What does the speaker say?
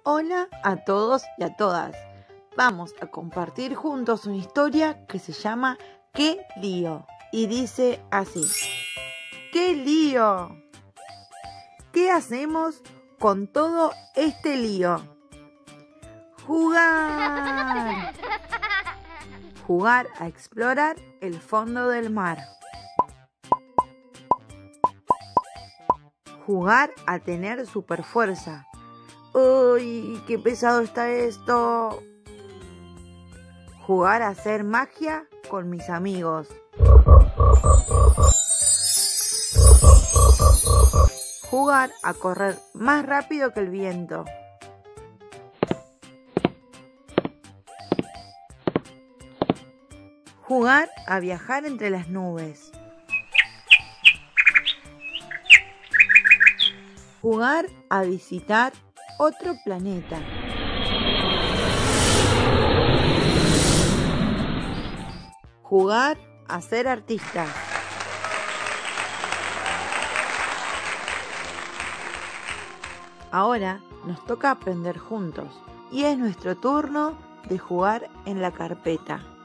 Hola a todos y a todas. Vamos a compartir juntos una historia que se llama ¡Qué lío! Y dice así: ¡Qué lío! ¿Qué hacemos con todo este lío? ¡Jugar! Jugar a explorar el fondo del mar. Jugar a tener superfuerza. ¡Uy, qué pesado está esto! Jugar a hacer magia con mis amigos. Jugar a correr más rápido que el viento. Jugar a viajar entre las nubes. Jugar a visitar otro planeta. Jugar a ser artista. Ahora nos toca aprender juntos y es nuestro turno de jugar en la carpeta.